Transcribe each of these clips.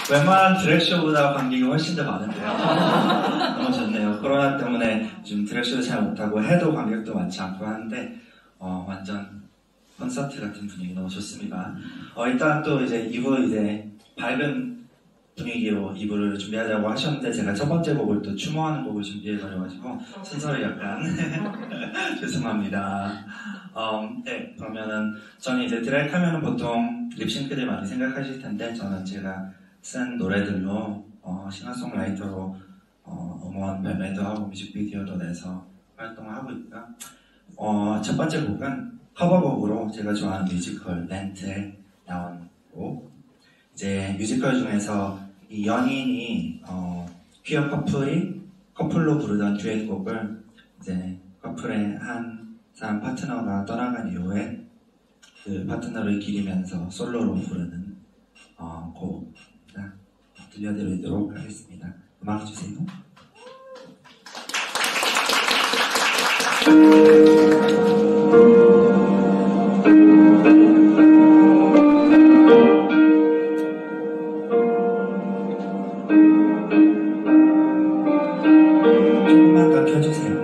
웬만한 드랙쇼보다 관객이 훨씬 더 많은데요. 너무 좋네요. 코로나 때문에 요즘 드랙쇼도 잘 못하고 해도 관객도 많지 않고 하는데 완전 콘서트 같은 분위기 너무 좋습니다. 일단 또 이제 2부 이제 밝은 분위기로 2부를 준비하자고 하셨는데 제가 첫 번째 곡을 또 추모하는 곡을 준비해버려가지고 순서를 약간 죄송합니다. 네, 그러면은 저는 이제 드랙 하면은 보통 립싱크들 많이 생각하실 텐데 저는 제가 쓴 노래들로 싱어송라이터로 음원 발매도 하고 뮤직비디오도 내서 활동하고 있고요. 첫 번째 곡은 커버곡으로 제가 좋아하는 뮤지컬 렌트에 나온 곡. 이제 뮤지컬 중에서 이 연인이 퀴어 커플로 부르던 듀엣곡을 이제 커플의 한 사람 파트너가 떠나간 이후에 그 파트너를 기리면서 솔로로 부르는 곡 들려드리도록 하겠습니다. 음악 주세요. 조금만 더 켜주세요.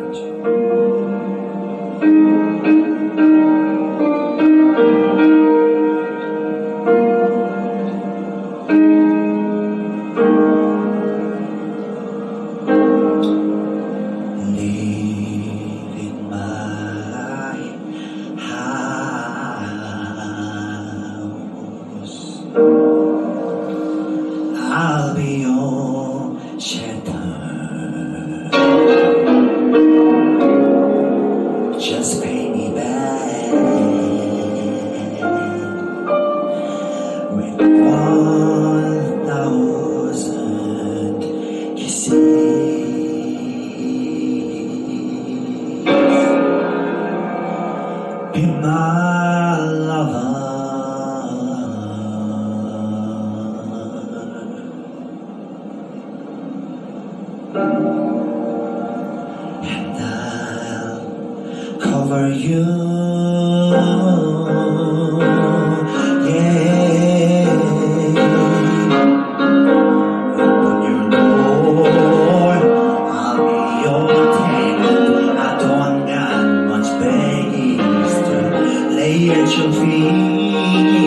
I'll be your shelter. Just pay me back with 1,000 kisses. Be my lover. And I'll cover you, yeah. Open your door, I'll be your tenant. I don't got much space to lay at your feet.